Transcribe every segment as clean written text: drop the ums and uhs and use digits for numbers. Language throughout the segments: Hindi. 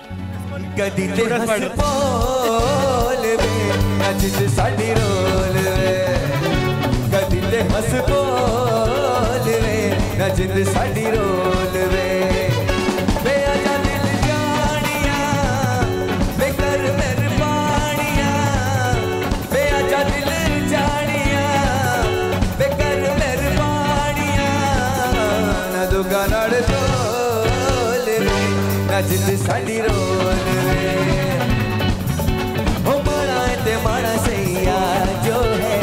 कदी ते हंस बोल वे ना जिद साडी रोल वे कदी ते हंस बोल वे ना जिद साडी रोल वे वे आजा दिल जानिया वे कर मेहरबानिया वे आजा दिल जानिया वे कर मेहरबानिया ना दुगा नाड़ तोल वे ना जिद साडी रोल माड़ा सैया जो है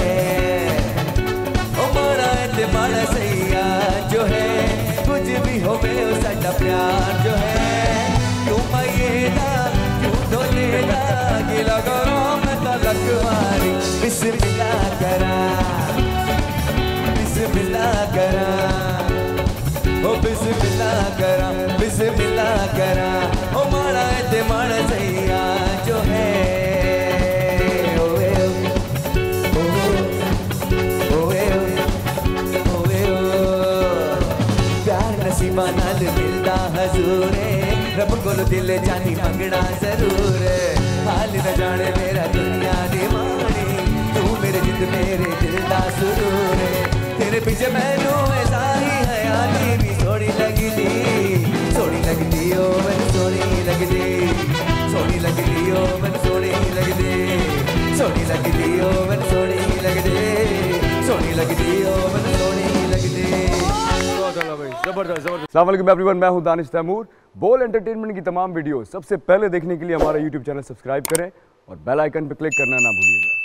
ओ माड़ा ते माड़ा सैया जो है कुछ भी हो गए साडा प्यार जो है तू मायेदा क्यों ढोलेदा गिला करो मैं तलक मारी बिस्मिल्लाह करा बिस्मिल्लाह करा ओ बिस्मिल्लाह करा बिस्मिल्लाह करा ओ माड़ा ते माड़ा सैया जो है नाल मिलदा हजूरे रब कोल दिल जानी मंगना जरूर हाल न जाने मेरा दुनिया दी मानी तू मेरे जिद मेरे दिल दा सुरूर तेरे पीछे मैनू ऐसा ही हयाती भी सोहनी लगदी ओ मैनू सोहनी लगदी सोहनी लगदी ओ मैनू सोहनी लगदी सोहनी लगदी ओ मैनू सोहनी लगदी सोहनी लगदी ओ मैनू सोहनी लगदी। जबरदस्त जबरदस्त। अस्सलाम वालेकुम एवरीवन, मैं हूं दानिश तैमूर। बोल एंटरटेनमेंट की तमाम वीडियो सबसे पहले देखने के लिए हमारा यूट्यूब चैनल सब्सक्राइब करें और बेल आइकन पर क्लिक करना ना भूलिएगा।